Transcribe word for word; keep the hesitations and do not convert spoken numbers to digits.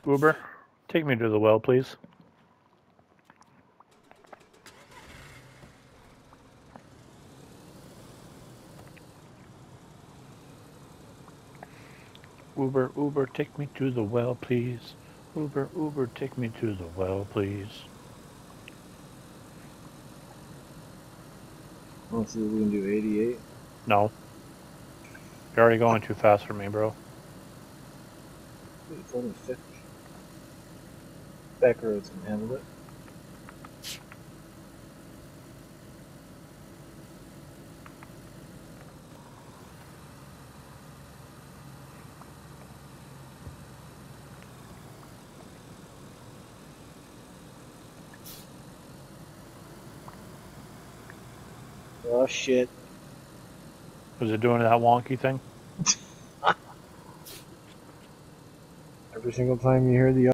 Uber, take me to the well, please. Uber, Uber, take me to the well, please. Uber, Uber, take me to the well, please. Oh, so we can do eighty-eight? No. You're already going too fast for me, bro. It's only fifty. Back roads can handle it. Oh shit. Was it doing that wonky thing? Every single time you hear the